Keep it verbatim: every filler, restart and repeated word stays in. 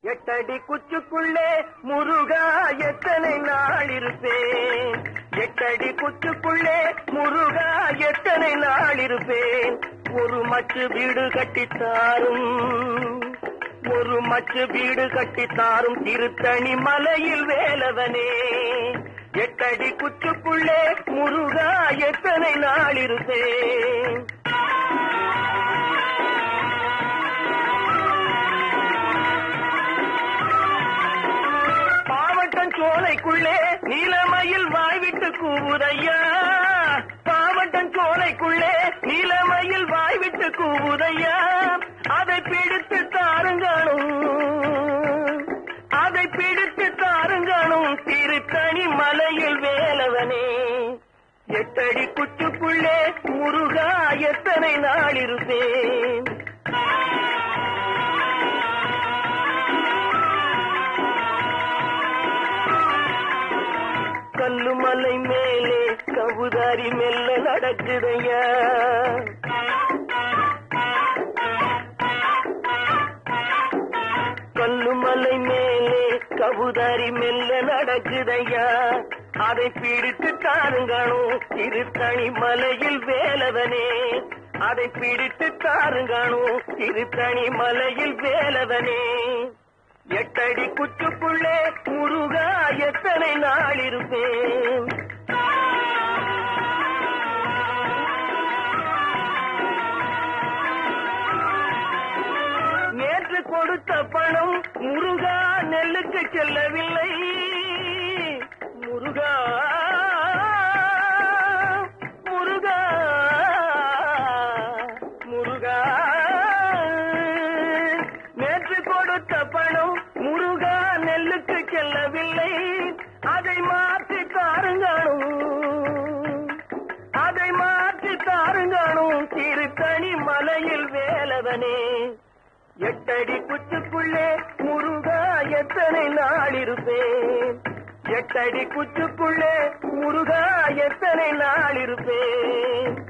எட்டடி குச்சுக்குள்ளே முருகா எத்தனை நாள் இருப்பேன். எட்டடி குச்சுக்குள்ளே முருகா எத்தனை நாள் இருப்பேன். ஒரு மச்சு வீடு கட்டித்தாரும், ஒரு மச்சு வீடு கட்டித்தாரும் திருத்தணி மலையில் வேலவனே. எட்டடி குச்சுக்குள்ளே முருகா எத்தனை நாள் இருப்பேன். சோலைக்குள்ளே நீலமயில் வாய்விட்டு கூவுதையா. பாவட்டன் சோலைக்குள்ளே நீலமயில் வாய்விட்டு கூவுதையா. அதை பிடித்து தாருங்கணும், அதை பிடித்து தாருங்கணும் திருத்தணி மலையில் வேலவனே. எட்டடி குச்சுக்குள்ளே முருகா எத்தனை நாள் இருப்பேன். கல்லுமலை மேலே கவுதாரி மெல்ல நடக்குதையா. கல்லுமலை மேலே கவுதாரி மெல்ல நடக்குதையா. அதை பிடித்து தாருங்கணும் திருத்தணி மலையில் வேலவனே. அதை பிடித்து தாருங்கணும் திருத்தணி மலையில் வேலவனே. எட்டடி குச்சுக்குள்ளே முருகா எத்தனை நாள் இருப்பேன். நேற்று கொடுத்த பணம் முருகா நெல்லுக்கு செல்லவில்லை. முருகா முருகா முருகா நேற்று கொடுத்த பணம் முருகா நெல்லுக்கு செல்லவில்லை. அதை மாற்றி தாருங்கணும், அதை மாற்றி தாருங்கணும் திருத்தணி மலையில் வேலவனே. எட்டடி குச்சுக்குள்ளே முருகா எத்தனை நாள் இருப்பேன். எட்டடி குச்சுக்குள்ளே முருகா எத்தனை நாள் இருப்பேன்.